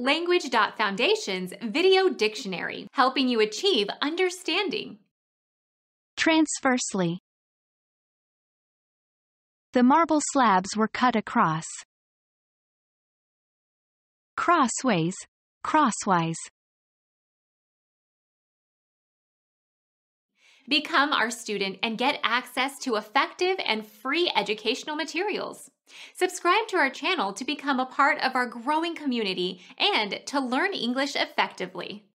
Language.Foundation's Video Dictionary, helping you achieve understanding. Transversely. The marble slabs were cut across. Crossways, crosswise. Become our student and get access to effective and free educational materials. Subscribe to our channel to become a part of our growing community and to learn English effectively.